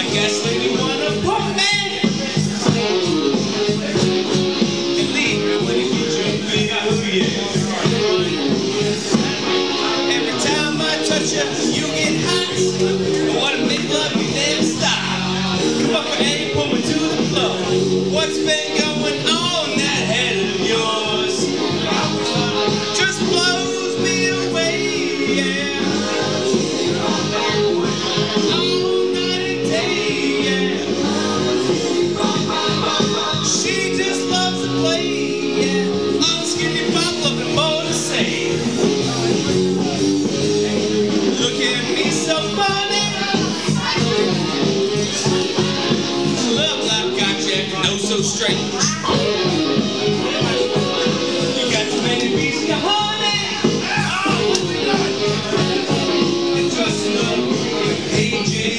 like gasoline, you wanna pump man. And leave it when you get your big out, yeah. Every time I touch you, you get hot. I wanna make love, you never stop. Come up and pull me to the floor. What's been going on that head of yours? Just blows me away, yeah. All night and day, yeah. She just loves to play, yeah. Unskinny Bop, nothing more to say. Look at me so funny. Love life got you acting oh so strange. You got too many bees in your honey. And trust love, hey Jay.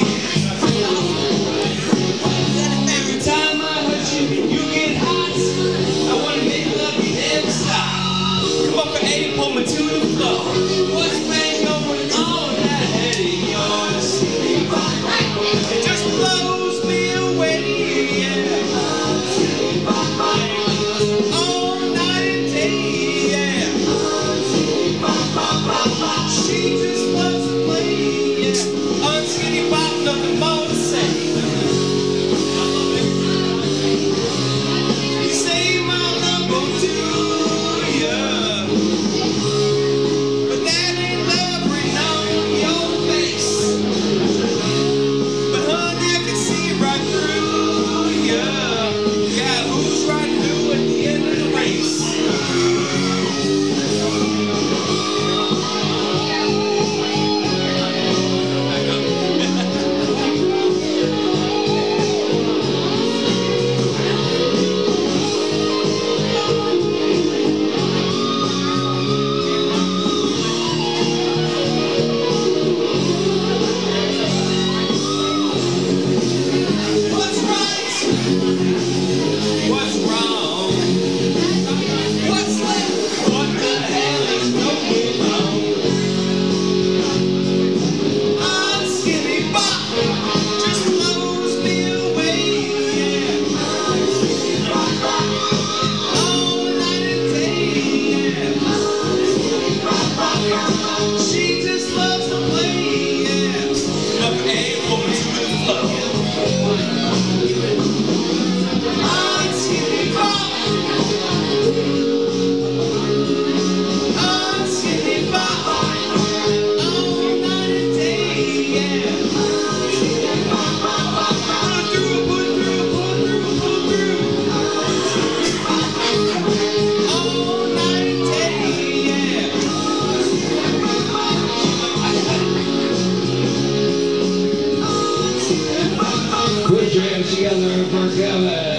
Every time I hurt you, you get hot. I wanna make love, you never stop. Come up and pull me to the floor. What's been going on that head of yours? It just blows me away, yeah. All night and day, yeah. She just loves to play, yeah. Unskinny Bop, nothing more to say. You say my love won't do ya, but that ain't love written on your face. But honey, I can see right through ya. Yeah, who's right who at the end of the race? What's right? What's wrong? What's left? What the hell is going on? Unskinny Bop just blows me away, yeah. All night and day, yeah. She just loves to play, yeah. Up and pull me to the floor. Unskinny Bop. Unskinny Bop. All night and day, yeah. Pull through, pull through, pull through, pull through. All night and day, yeah. Put your hands together for Kevin.